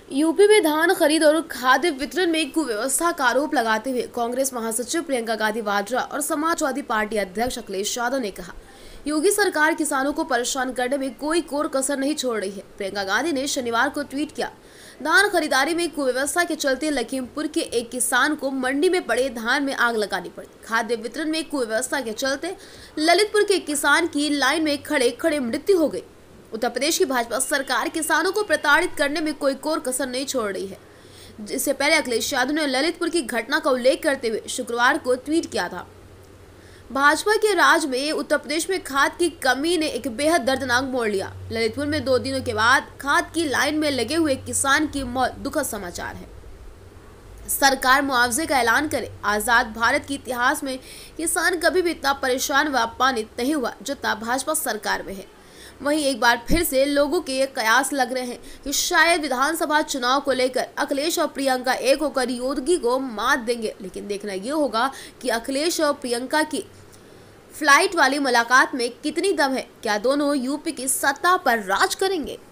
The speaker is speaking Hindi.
यूपी में धान खरीद और खाद्य वितरण में कुव्यवस्था का आरोप लगाते हुए कांग्रेस महासचिव प्रियंका गांधी वाड्रा और समाजवादी पार्टी अध्यक्ष अखिलेश यादव ने कहा, योगी सरकार किसानों को परेशान करने में कोई कोर कसर नहीं छोड़ रही है। प्रियंका गांधी ने शनिवार को ट्वीट किया, धान खरीदारी में कुव्यवस्था के चलते लखीमपुर के एक किसान को मंडी में पड़े धान में आग लगानी पड़ी। खाद्य वितरण में कुव्यवस्था के चलते ललितपुर के किसान की लाइन में खड़े खड़े मृत्यु हो गई। उत्तर प्रदेश की भाजपा सरकार किसानों को प्रताड़ित करने में कोई कोर कसर नहीं छोड़ रही है। इससे पहले अखिलेश यादव ने ललितपुर की घटना का उल्लेख करते हुए शुक्रवार को ट्वीट किया था, भाजपा के राज में उत्तर प्रदेश में खाद की कमी ने एक बेहद दर्दनाक मोड़ लिया। ललितपुर में 2 दिनों के बाद खाद की लाइन में लगे हुए किसान की मौत दुखद समाचार है। सरकार मुआवजे का ऐलान करे। आजाद भारत के इतिहास में किसान कभी भी इतना परेशान व अपमानित नहीं हुआ जितना भाजपा सरकार में है। वहीं एक बार फिर से लोगों के कयास लग रहे हैं कि शायद विधानसभा चुनाव को लेकर अखिलेश और प्रियंका एक होकर योगी को मात देंगे, लेकिन देखना ये होगा कि अखिलेश और प्रियंका की फ्लाइट वाली मुलाकात में कितनी दम है। क्या दोनों यूपी की सत्ता पर राज करेंगे?